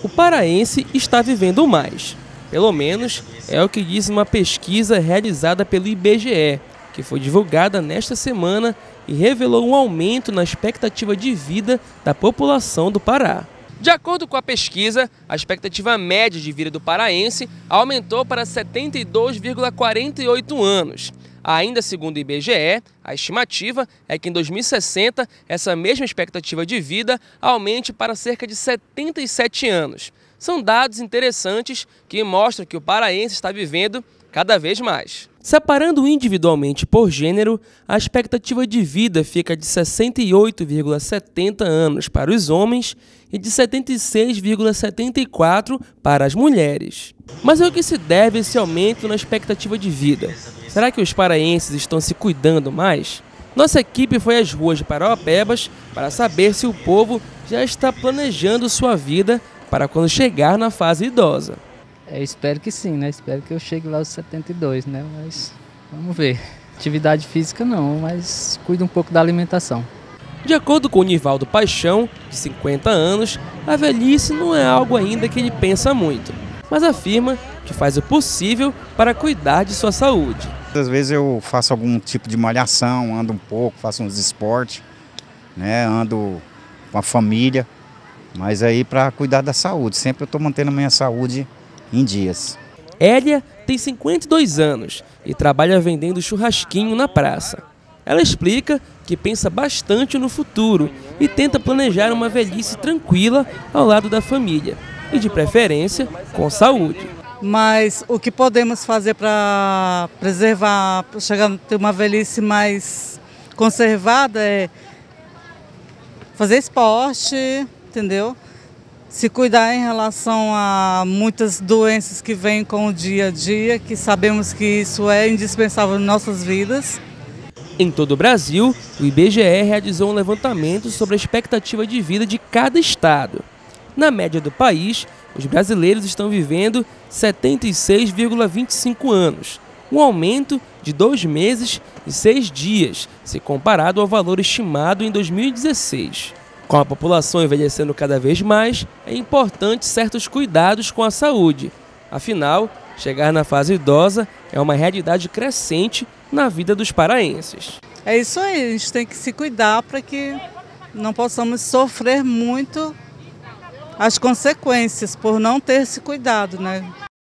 O paraense está vivendo mais. Pelo menos é o que diz uma pesquisa realizada pelo IBGE, que foi divulgada nesta semana e revelou um aumento na expectativa de vida da população do Pará. De acordo com a pesquisa, a expectativa média de vida do paraense aumentou para 72,48 anos. Ainda segundo o IBGE, a estimativa é que em 2060 essa mesma expectativa de vida aumente para cerca de 77 anos. São dados interessantes que mostram que o paraense está vivendo cada vez mais. Separando individualmente por gênero, a expectativa de vida fica de 68,70 anos para os homens e de 76,74 para as mulheres. Mas ao que se deve esse aumento na expectativa de vida? Será que os paraenses estão se cuidando mais? Nossa equipe foi às ruas de Parauapebas para saber se o povo já está planejando sua vida para quando chegar na fase idosa. Espero que sim, né? Espero que eu chegue lá aos 72, né? Mas vamos ver. Atividade física não, mas cuido um pouco da alimentação. De acordo com o Nivaldo Paixão, de 50 anos, a velhice não é algo ainda que ele pensa muito, mas afirma que faz o possível para cuidar de sua saúde. Às vezes eu faço algum tipo de malhação, ando um pouco, faço uns esportes, né? Ando com a família, mas aí para cuidar da saúde. Sempre eu estou mantendo a minha saúde em dias. Hélia tem 52 anos e trabalha vendendo churrasquinho na praça. Ela explica que pensa bastante no futuro e tenta planejar uma velhice tranquila ao lado da família e, de preferência, com saúde. Mas o que podemos fazer para preservar, para chegar a ter uma velhice mais conservada é fazer esporte, entendeu? Se cuidar em relação a muitas doenças que vêm com o dia a dia, que sabemos que isso é indispensável em nossas vidas. Em todo o Brasil, o IBGE realizou um levantamento sobre a expectativa de vida de cada estado. Na média do país, os brasileiros estão vivendo 76,25 anos, um aumento de 2 meses e 6 dias, se comparado ao valor estimado em 2016. Com a população envelhecendo cada vez mais, é importante certos cuidados com a saúde. Afinal, chegar na fase idosa é uma realidade crescente na vida dos paraenses. É isso aí, a gente tem que se cuidar para que não possamos sofrer muito as consequências por não ter esse cuidado, né?